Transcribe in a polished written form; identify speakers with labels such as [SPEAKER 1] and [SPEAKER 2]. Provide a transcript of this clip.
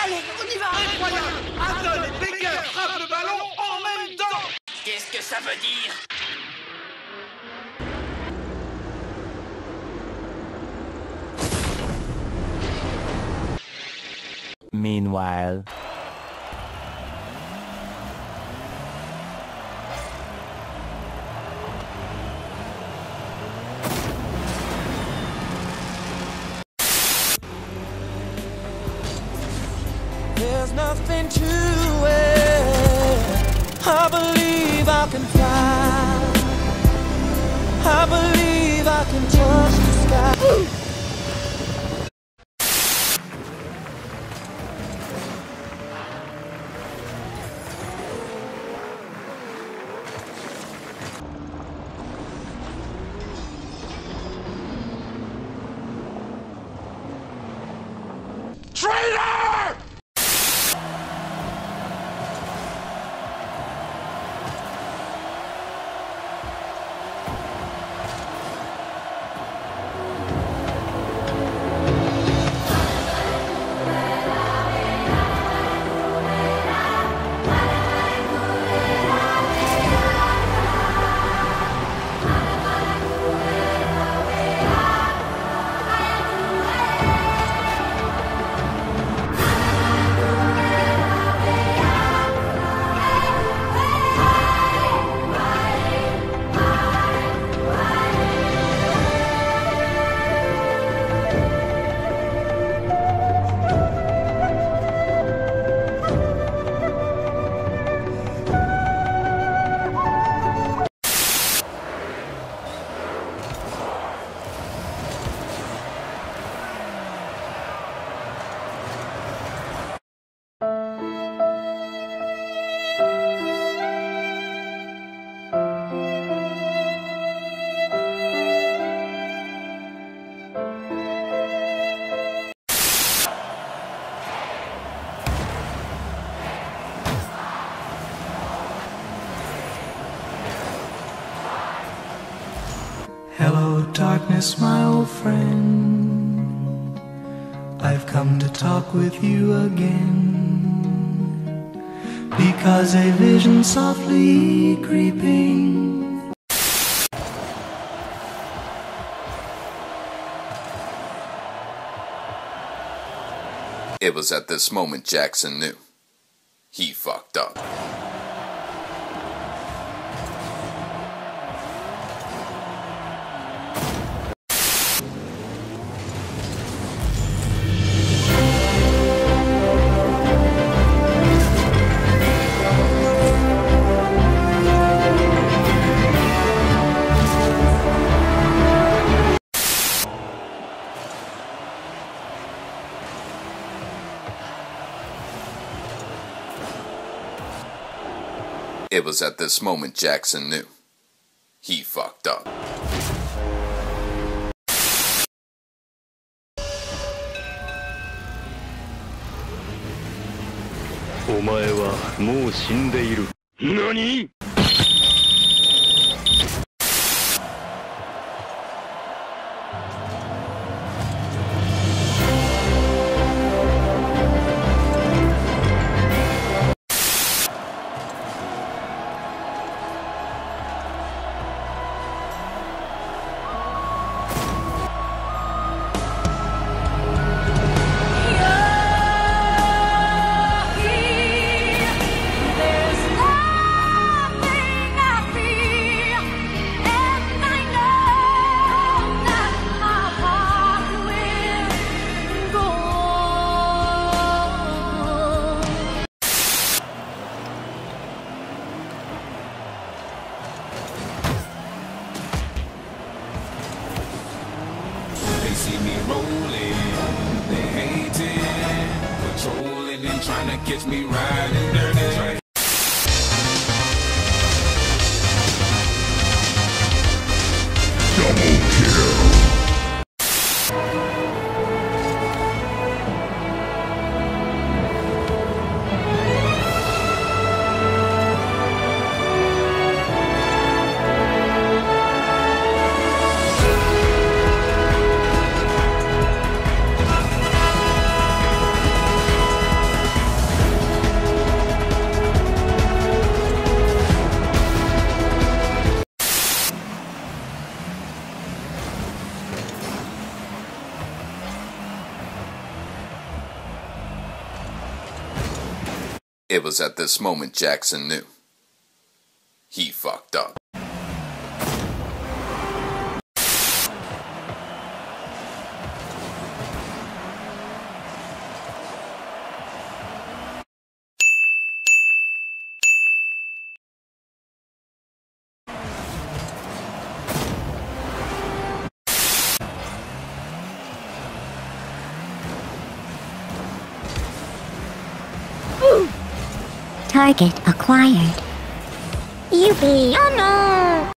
[SPEAKER 1] Allez, on y va.
[SPEAKER 2] Incroyable! Adol et Baker frappent le ballon en même temps!
[SPEAKER 1] Qu'est-ce que ça veut dire?
[SPEAKER 3] Meanwhile...
[SPEAKER 4] There's nothing to it. I believe I can fly. I believe I can touch the sky.
[SPEAKER 2] Traitor!
[SPEAKER 5] Hello, darkness, my old friend. I've come to talk with you again, because a vision softly creeping.
[SPEAKER 6] It was at this moment Jackson knew. He fucked up. It was at this moment Jackson knew. He fucked up.
[SPEAKER 7] お前はもう死んでいる。何？
[SPEAKER 8] They see me rolling, they hating, patrolling and trying to catch me riding dirty.
[SPEAKER 2] Double kill.
[SPEAKER 6] It was at this moment Jackson knew. He fucked up.
[SPEAKER 9] Target acquired. Yippee! Oh no!